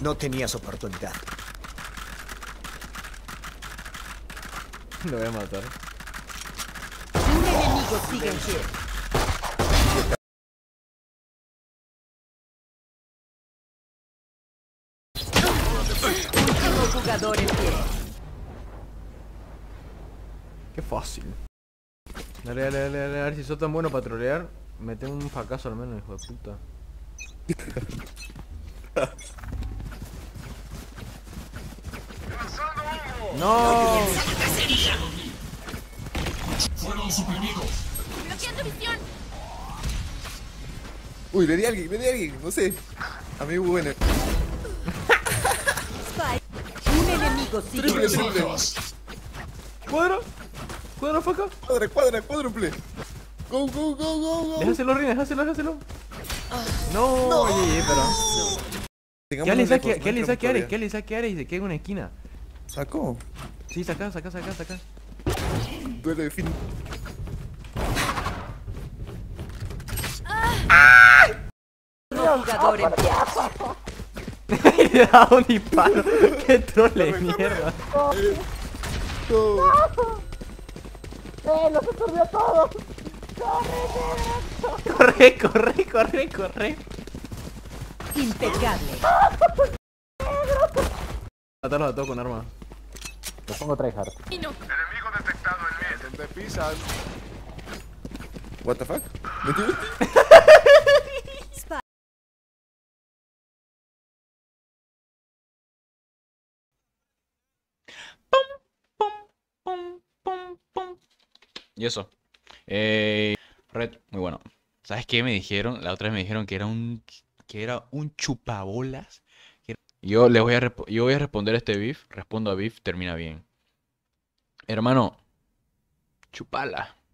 No tenías oportunidad. Lo voy a matar. Un enemigo sigue en pie. Último jugador en pie. Qué fácil. Dale, dale, dale, dale, a ver si sos tan bueno para trolear. Mete un fracaso al menos, hijo de puta. ¡No! Bloqueando visión. Uy, le di a alguien, no sé. Amigo bueno. Spike. Un enemigo sigue en Triple, pie. triple. ¡Cuadra! ¡Cuadra, faca! Cuádruple. Go, go, go, go, go. Déjaselo, Rina, déjaselo. No, oye, pero. Tengámonos ¿Qué le lejos, saque, no ¿qué le entramos saque Ares? todavía. ¿Qué le saque Ares y se queda en una esquina? ¿Sacó? Sí, saca. Duelo de fin. Último jugador en pie. Y le da un disparo. ¡Qué trole de mierda! ¡Los absorbió todos! Corre. Impecable. Matarlos a todos con arma. Lo pongo tryhard. ¿Dónde pisan? What the fuck? ¿Metió ulti? Spike. Y eso. Red, muy bueno. ¿Sabes qué me dijeron? La otra vez me dijeron que era un chupabolas. Yo voy a responder a este beef. Respondo a beef, termina bien. Hermano, chupala.